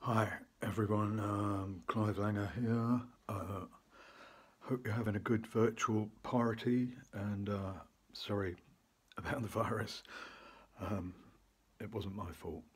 Hi everyone, Clive Langer here. Hope you're having a good virtual party and sorry about the virus. It wasn't my fault.